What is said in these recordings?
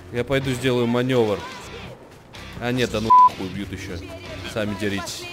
Я пойду сделаю маневр. А нет, да ну убьют еще. Сами деритесь.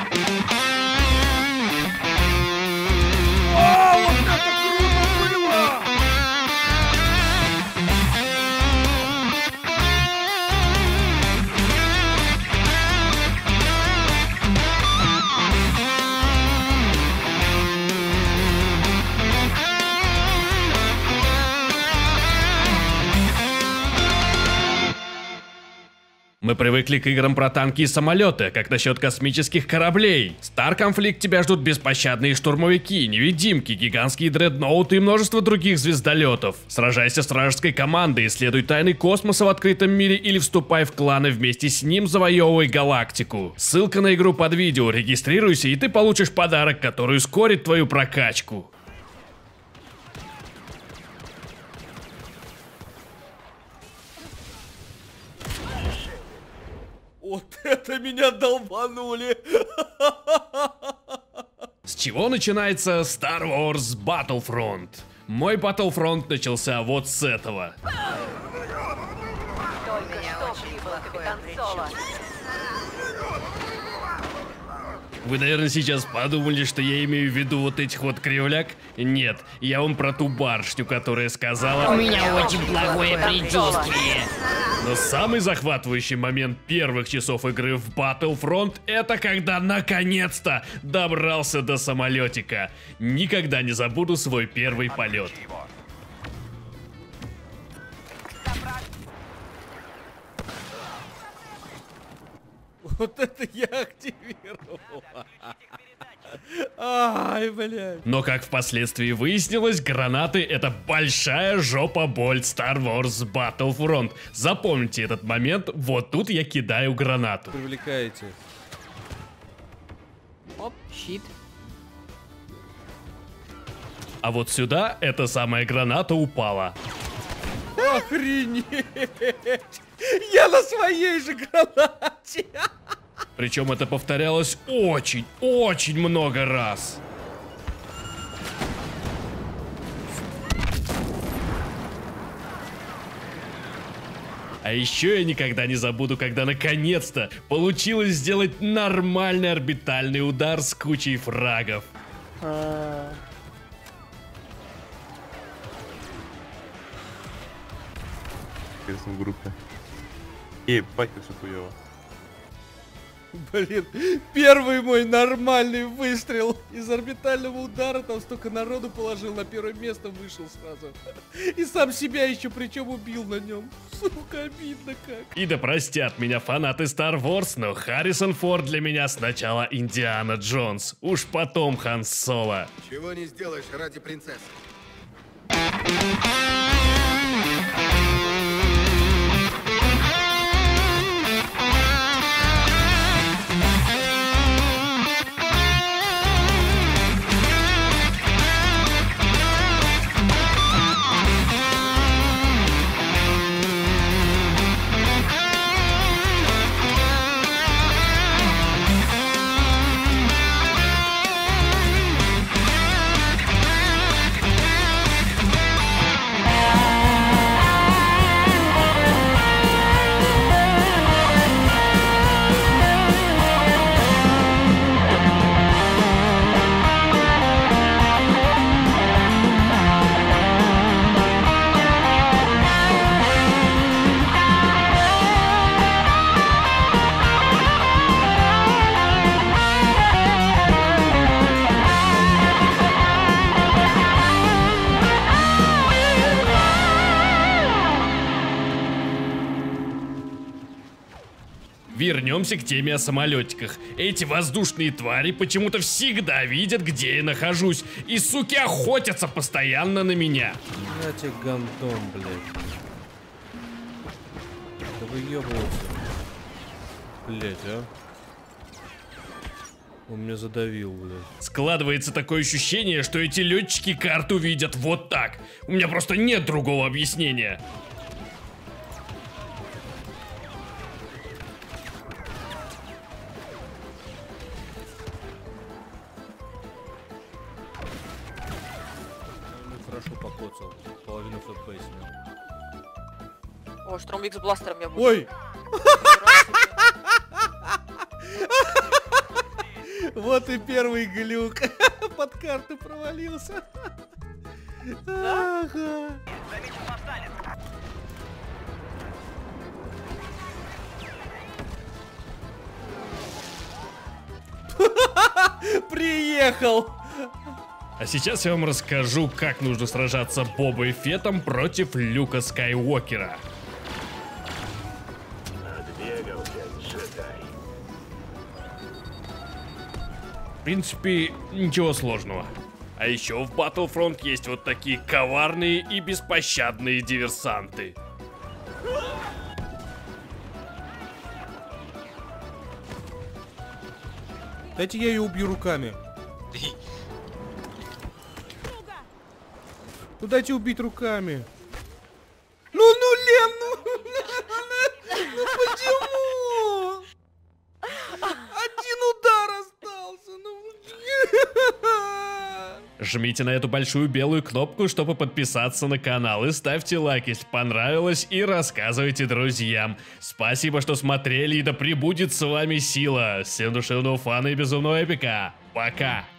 Мы привыкли к играм про танки и самолеты, как насчет космических кораблей. Star Conflict тебя ждут беспощадные штурмовики, невидимки, гигантские дредноуты и множество других звездолетов. Сражайся с вражеской командой, исследуй тайны космоса в открытом мире или вступай в кланы, вместе с ним завоевывай галактику. Ссылка на игру под видео, регистрируйся и ты получишь подарок, который ускорит твою прокачку. Вот это меня долбанули! С чего начинается Star Wars Battlefront? Мой Battlefront начался вот с этого. Только что прибыл капитан Соло. Вы, наверное, сейчас подумали, что я имею в виду вот этих вот кривляк? Нет, я вам про ту барышню, которая сказала... У меня очень плохое предчувствие. Но самый захватывающий момент первых часов игры в Battlefront — это когда наконец-то добрался до самолетика. Никогда не забуду свой первый полет. Вот это я активировал. Ай, блядь. Но, как впоследствии выяснилось, гранаты — это большая жопа боль Star Wars Battlefront. Запомните этот момент, вот тут я кидаю гранату. Привлекаете. Оп, щит. А вот сюда эта самая граната упала. Охренеть! Я на своей же гранате! Причем это повторялось очень много раз. А еще я никогда не забуду, когда наконец-то получилось сделать нормальный орбитальный удар с кучей фрагов. В группе. Ебать, как все хуёво. Блин, первый мой нормальный выстрел из орбитального удара, там столько народу положил, на первое место вышел сразу. И сам себя еще причем убил на нем. Сука, обидно как. И да простят меня фанаты Star Wars, но Харрисон Форд для меня сначала Индиана Джонс, уж потом Хан Соло. Чего не сделаешь ради принцессы. Вернемся к теме о самолетиках. Эти воздушные твари почему-то всегда видят, где я нахожусь, и, суки, охотятся постоянно на меня. На тебе гандон, блядь. Да выебывался. Блядь, а? Он меня задавил, блядь. Складывается такое ощущение, что эти летчики карту видят вот так. У меня просто нет другого объяснения. Хорошо покоцал. Половину ФП снял. О, Штромвик с бластером я буду. Ой! Вот и первый глюк. Под карту провалился. Ага. Приехал! А сейчас я вам расскажу, как нужно сражаться Бобой Феттом против Люка Скайуокера. В принципе, ничего сложного. А еще в Battlefront есть вот такие коварные и беспощадные диверсанты. Дайте я ее убью руками. Ну дайте убить руками. Ну, Лен, ну почему? Один удар остался, ну. Жмите на эту большую белую кнопку, чтобы подписаться на канал, и ставьте лайк, если понравилось, и рассказывайте друзьям. Спасибо, что смотрели, и да пребудет с вами сила. Всем душевного фана и безумного эпика. Пока!